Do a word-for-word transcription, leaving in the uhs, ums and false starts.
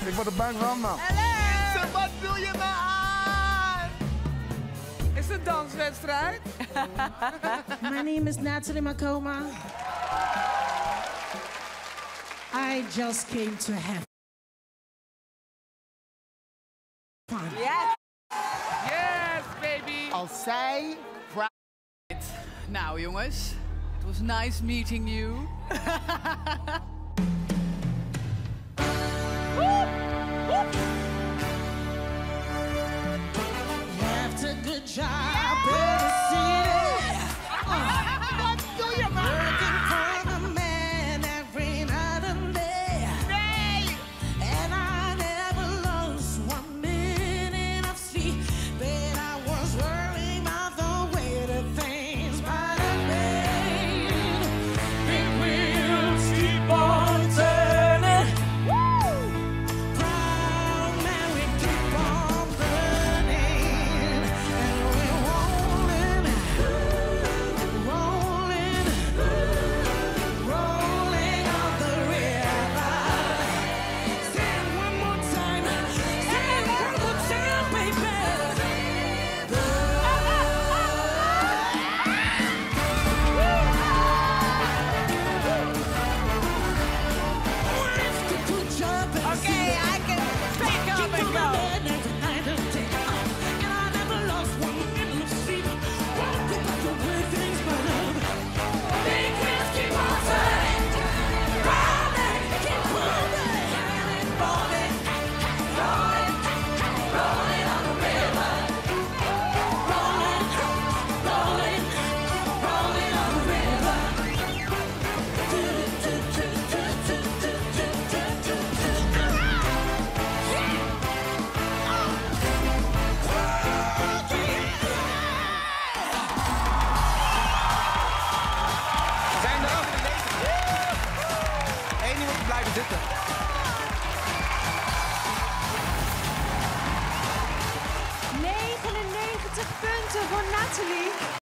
Ik word er bang van, man. Hallo! Wat doe je me aan? Is het een danswedstrijd? My name is Natalie Makoma. I just came to have fun. Yes! Yes, baby! Als zij... Nou, jongens. It was nice meeting you. Left a good job in the city. Wat doe je me aan? Working for the man every night and day. Nee! And I never lost one minute of sleep. But I was worrying about the way that things might have been. Big wheels keep on turning. Woo! Proud man, we keep on burning. And we're rolling, rolling, rolling on the river. Say it one more time. Say it one more time, baby. Okay, I can pick up and go. Zijn er? Eén iemand moet blijven zitten. negenennegentig punten voor Natalie.